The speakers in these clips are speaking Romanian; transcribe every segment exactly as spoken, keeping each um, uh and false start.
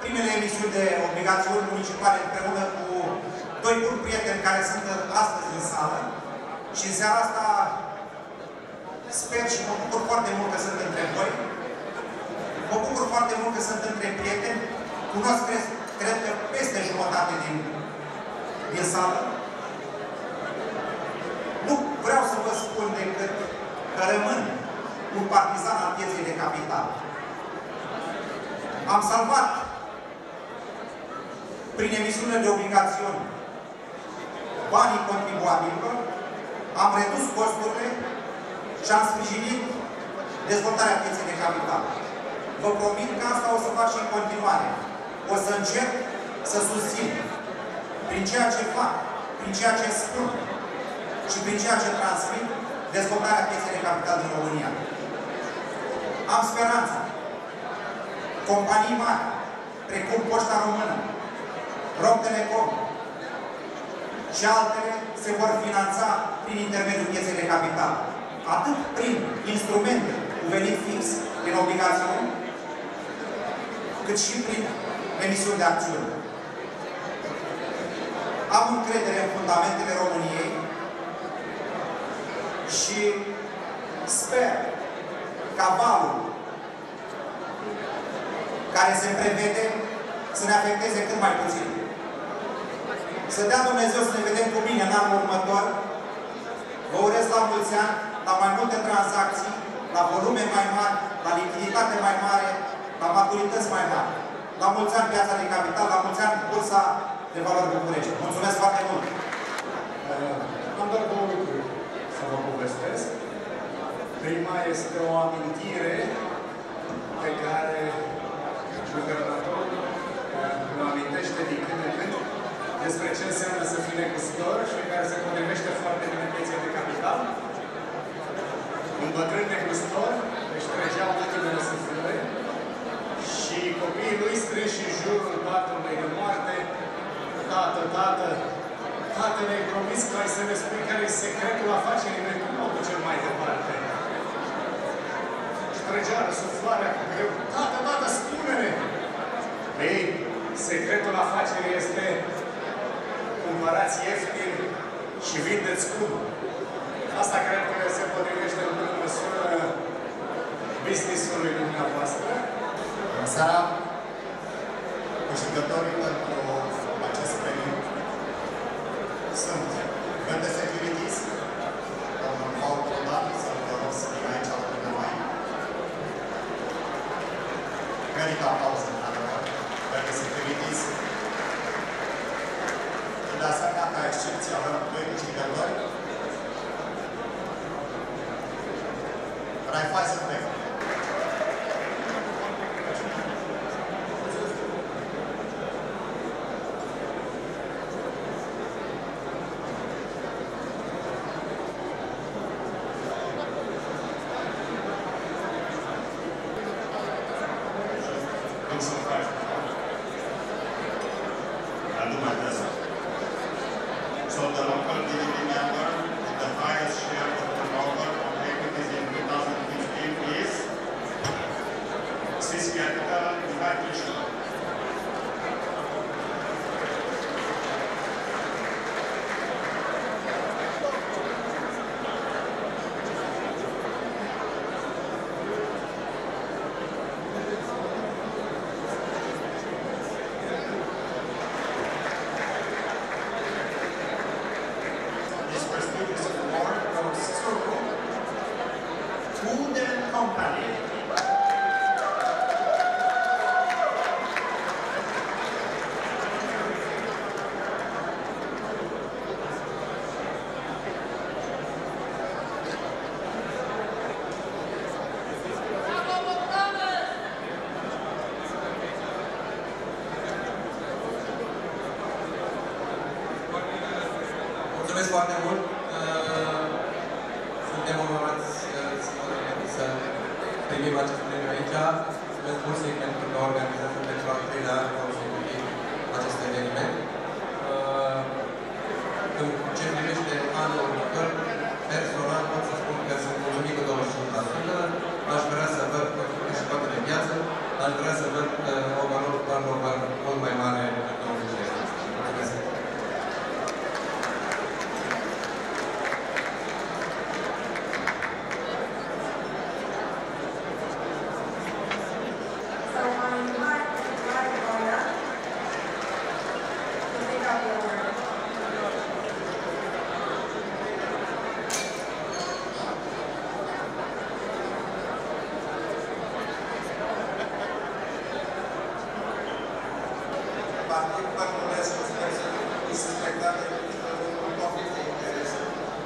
primele emisiuni de obligațiuni municipale împreună cu doi buni prieteni care sunt astăzi în sală. Și în seara asta sper și mă bucur foarte mult că sunt între voi. Mă bucur foarte mult că sunt între prieteni. Cunosc, cred, cred că peste jumătate din, din sală. Nu vreau să vă spun decât că rămân un partizan al pieței de capital. Am salvat prin emisiunile de obligațiuni banii contribuabililor, am redus costurile și am sprijinit dezvoltarea pieței de capital. Vă promit că asta o să fac și în continuare. O să încerc să susțin prin ceea ce fac, prin ceea ce spun și prin ceea ce transmit dezvoltarea pieței de capital din România. Am speranța. Companii mari, precum Poșta Română, Romtelecom și altele se vor finanța prin intermediul pieței de capital. Atât prin instrumente cu venit fix din obligațiuni, cât și prin emisiuni de acțiuni. Am încredere în fundamentele României și sper ca valul care se prevede să ne afecteze cât mai puțin. Să dea Dumnezeu să ne vedem cu bine în anul următor. Vă urez la mulți ani, la mai multe tranzacții, la volume mai mari, la lichiditate mai mare, la maturități mai mari. La mulți ani piața de capital, la mulți ani Bursa de Valori București. Mulțumesc foarte mult! Uh, am doar două lucruri să vă povestesc. Prima este o amintire pe care guvernatorul mă amintește din când în când despre ce înseamnă să fii negustor și care se potrivește foarte bine pieței de capital. Un bătrân negustor își trăgeau ultimele suflări și copiii lui strânși în jurul patului de moarte. Tată, tată, tată, ne-ai promis că ai să ne spui care e secretul afacerii mele, cum o ducem mai departe? Și trăgea răsuflarea cu greu. Tată, tată, spune-ne! Ei, secretul afacerii este cumpărați ieftin și vindeți scump. Asta cred că se potrivește în bună măsură business-ului dumneavoastră. Bună seara! Câștigătorii pentru acest premiu sunt Verde Securities, domnul Paul Prodan, să-l rog să vină aici alături de noi. Merită aplauză, într-adevăr, Verde Securities. Și de asemenea, ca excepție, avem doi câștigători. Raiffeisen Bank. So the local D D B member with the highest share of turnover of equities in two thousand fifteen is Swiss Capital Mihai Clișu. Mulțumesc foarte mult! Suntem onorați să primim acest premiu aici. Mulțumesc Bursei pentru că organizează pentru al treilea an consecutiv acest eveniment. În ce privește anul următor, personal pot să spun că sunt mulțumit cu douăzeci și cinci la sută. Aș vrea să văd și toate de piață, aș vrea să văd o valoare partid, vă mulțumesc că sper să fiți suspectate un conflict de interese.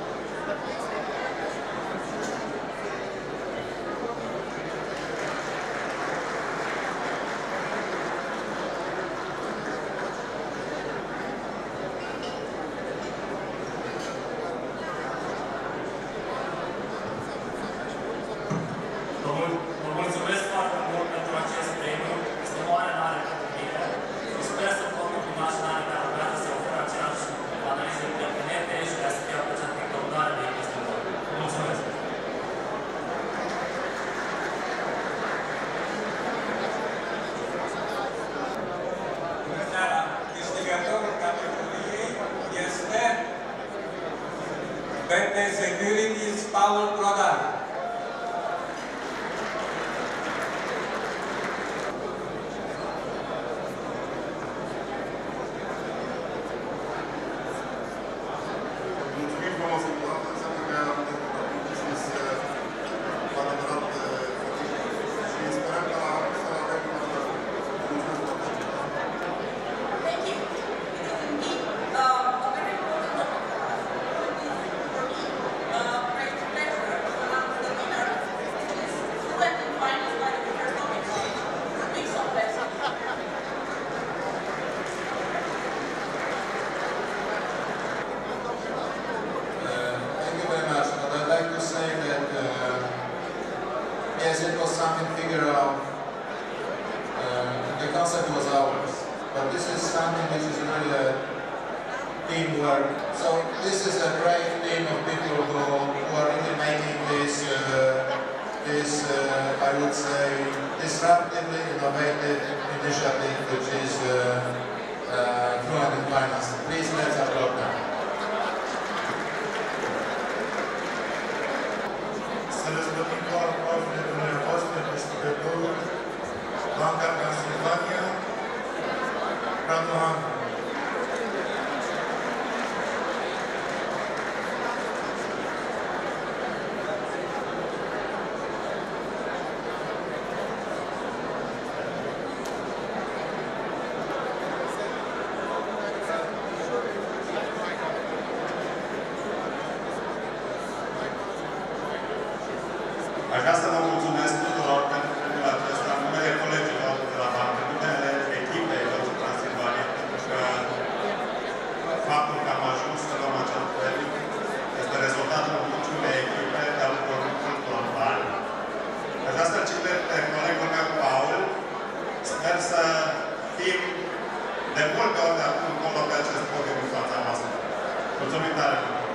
Vă mulțumesc foarte mult pentru acest premiu. Este o oare mare pentru mine. Și sper să pot continua și în anii care urmează să ofer aceleași analize independente și de a să fie apreciat din căutare de investitori. Vă mulțumesc! Bună seara! Câștigătorul categoriei este B T Securities Paul Prodan. Mulțumim frumos, înseamnă că am business cu adevărat și sperăm că la să avem mulțumesc foarte mult. Thank you. It is indeed uh, a very important topic for me. Uh, great pleasure to announce the winner. This is fluent in finance by the First Stock Exchange. A big success. Thank you very much. But I'd like to say that uh, yes, it was something figured out. Uh, the concept was ours, but this is something which is really a teamwork. So this is a great team of people who, who are really making this, uh, this uh, I would say, disruptively innovative initiative, which is uh, uh, Fluent in Finance. Please let's applaud them. Să răzbătim cu aplauzurile dumneavoastră câștigătorul Banca Transilvania, Radu Hancu. Aș vrea să vă mulțumesc tuturor pentru premiul acesta, în numele colegilor de la bancă, în numele echipei Loto Transilvania, pentru că faptul că am ajuns să luăm acest premiu este rezultatul muncii unei echipe de-a lungul multor ani. Aș vrea să citesc pe colegul meu, Paul. Sper să fim de multe ori de acum încolo pe acest podium în fața noastră. Mulțumim tare mult!